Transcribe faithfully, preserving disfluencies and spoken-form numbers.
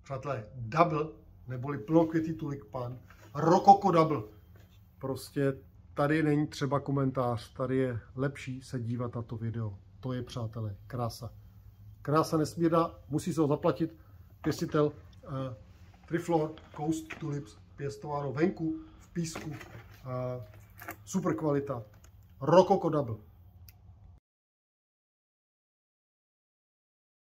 Přátelé, double, neboli plnokvětý tulipan, rokoko double. Prostě tady není třeba komentář, tady je lepší se dívat na to video. To je, přátelé, krása. Krása nesmírná, musí se ho zaplatit. Pěstitel uh, Triflor Coast Tulips, pěstováno venku, v písku. Uh, super kvalita. Rokoko double.